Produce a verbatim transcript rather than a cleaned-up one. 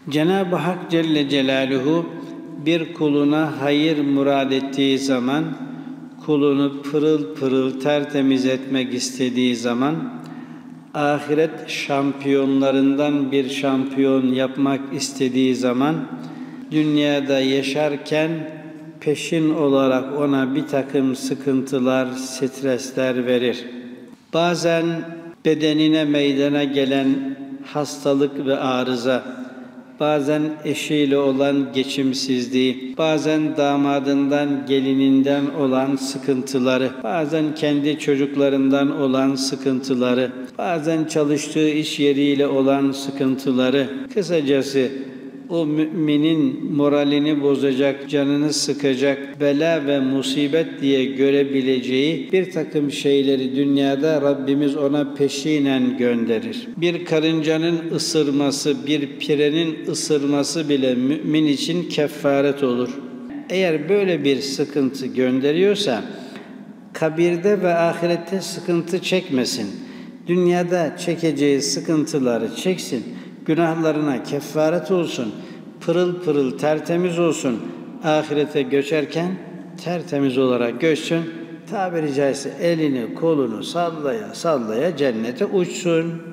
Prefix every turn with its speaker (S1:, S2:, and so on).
S1: Cenab-ı Hak Celle Celaluhu bir kuluna hayır murad ettiği zaman, kulunu pırıl pırıl tertemiz etmek istediği zaman, ahiret şampiyonlarından bir şampiyon yapmak istediği zaman, dünyada yaşarken peşin olarak ona bir takım sıkıntılar, stresler verir. Bazen bedenine meydana gelen hastalık ve arıza, bazen eşiyle olan geçimsizliği, bazen damadından, gelininden olan sıkıntıları, bazen kendi çocuklarından olan sıkıntıları, bazen çalıştığı iş yeriyle olan sıkıntıları, kısacası o müminin moralini bozacak, canını sıkacak, bela ve musibet diye görebileceği bir takım şeyleri dünyada Rabbimiz ona peşinen gönderir. Bir karıncanın ısırması, bir pirenin ısırması bile mümin için kefaret olur. Eğer böyle bir sıkıntı gönderiyorsa, kabirde ve ahirette sıkıntı çekmesin. Dünyada çekeceği sıkıntıları çeksin. Günahlarına kefaret olsun, pırıl pırıl tertemiz olsun, ahirete göçerken tertemiz olarak göçsün, tabiri caizse elini kolunu sallaya sallaya cennete uçsun.